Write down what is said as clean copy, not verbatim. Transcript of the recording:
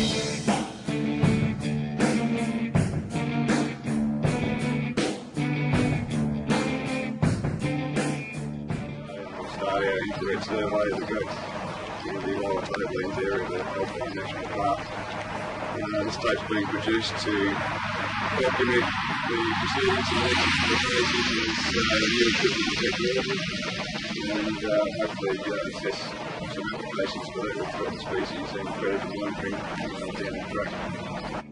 Infrared survey that goes through the Rock Wallaby area of the Alpine National Park. This tape's being produced to document the proceedings and actions of the species as new equipment technology, and hopefully assess some applications for the species and predator monitoring down the track.